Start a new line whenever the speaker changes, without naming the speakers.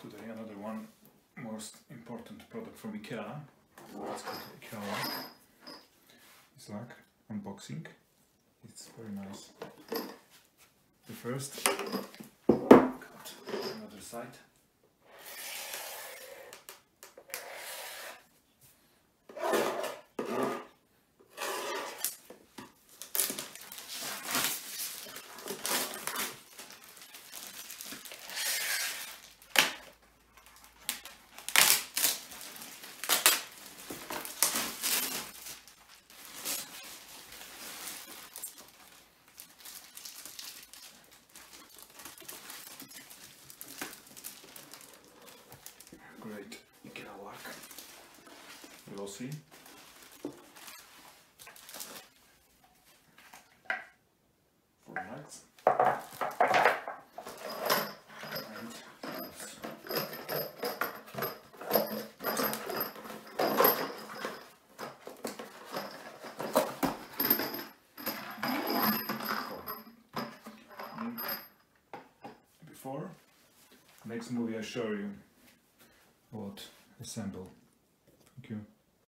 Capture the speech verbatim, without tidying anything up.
Today another one most important product from IKEA. It's called IKEA Lack. It's Lack unboxing. It's very nice. The first cut another side. Great IKEA Lack. We will see. Four nuts. And before next movie I show you what assemble. Thank you.